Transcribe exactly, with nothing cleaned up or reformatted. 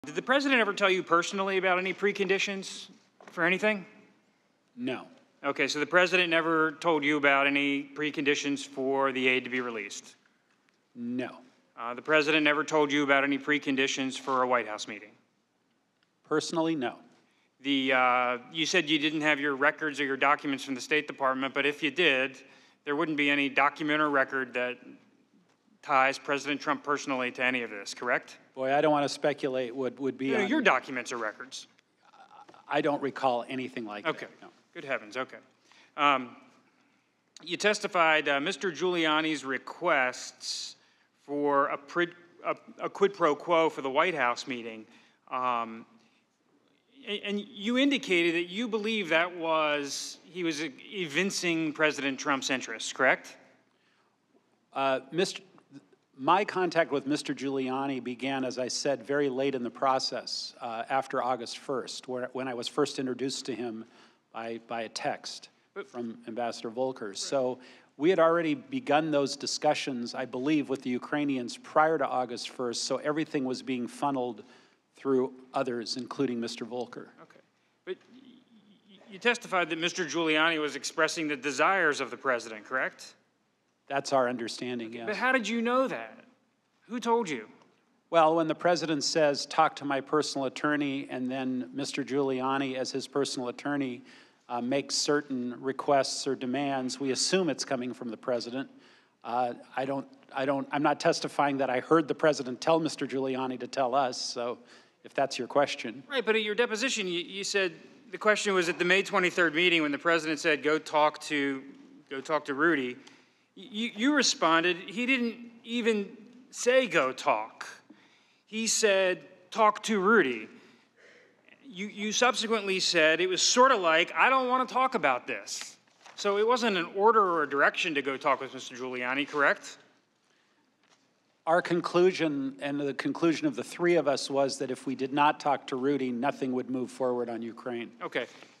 Did the president ever tell you personally about any preconditions for anything? No. Okay, so the president never told you about any preconditions for the aid to be released? No. Uh, the president never told you about any preconditions for a White House meeting? Personally, no. The, uh, you said you didn't have your records or your documents from the State Department, but if you did, there wouldn't be any document or record that ties President Trump personally to any of this, correct? Boy, I don't want to speculate what would be You know, on, your documents or records. I don't recall anything like Okay. that. No. Good heavens, okay. Um, you testified uh, Mister Giuliani's requests for a, pre, a, a quid pro quo for the White House meeting, um, and, and you indicated that you believe that was, he was evincing President Trump's interests, correct? Uh, Mister My contact with Mister Giuliani began, as I said, very late in the process, uh, after August first, where, when I was first introduced to him by, by a text from Ambassador Volker. Right. So we had already begun those discussions, I believe, with the Ukrainians prior to August first, so everything was being funneled through others, including Mister Volker. Okay. But you testified that Mister Giuliani was expressing the desires of the president, correct? That's our understanding, yes. But how did you know that? Who told you? Well, when the president says, talk to my personal attorney, and then Mister Giuliani, as his personal attorney, uh, makes certain requests or demands, we assume it's coming from the president. Uh, I don't, I don't, I'm not testifying that I heard the president tell Mister Giuliani to tell us, so if that's your question. Right, but at your deposition, you, you said the question was at the May twenty-third meeting when the president said, go talk to, go talk to Rudy. You, you responded, he didn't even say go talk. He said, talk to Rudy. You, you subsequently said it was sort of like, I don't want to talk about this. So it wasn't an order or a direction to go talk with Mister Giuliani, correct? Our conclusion, and the conclusion of the three of us, was that if we did not talk to Rudy, nothing would move forward on Ukraine. Okay.